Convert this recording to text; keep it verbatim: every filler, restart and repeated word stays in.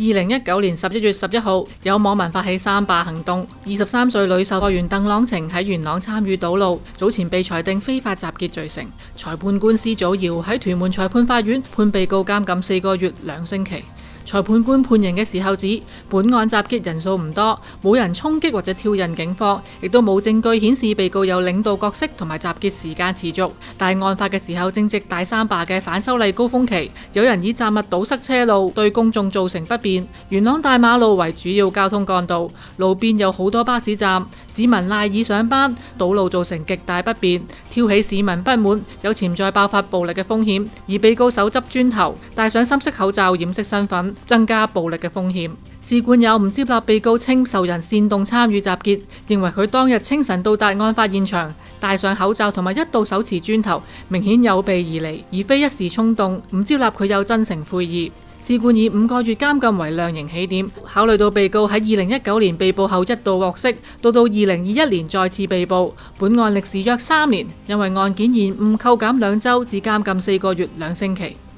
二零一九年十一月十一號，有網民發起三罷行動。二十三歲女售貨員鄧朗晴喺元朗參與堵路，早前被裁定非法集結罪成。裁判官施祖堯喺屯門裁判法院判被告監禁四個月兩星期。裁判官判刑嘅時候指，本案集結人數唔多，冇人衝擊或者挑釁警方，亦都冇證據顯示被告有領導角色同埋集結時間持續。但案發嘅時候正值大三罷嘅反修例高峰期，有人以雜物堵塞車路，對公眾造成不便。元朗大馬路為主要交通幹道，路邊有好多巴士站，市民賴以上班，堵路造成極大不便，挑起市民不滿，有潛在爆發暴力嘅風險。而被告手執磚頭，戴上深色口罩掩飾身份，增加暴力嘅風險。試管有唔接納被告稱受人煽動參與集結，認為佢當日清晨到達案發現場，戴上口罩同埋一度手持磚頭，明顯有備而嚟，而非一時衝動，唔接納佢有真誠悔意。試管以五個月監禁為量刑起點，考慮到被告喺二零一九年被捕後一度獲釋，到到二零二一年再次被捕，本案歷時約三年，因為案件延誤扣減兩週至監禁四個月兩星期。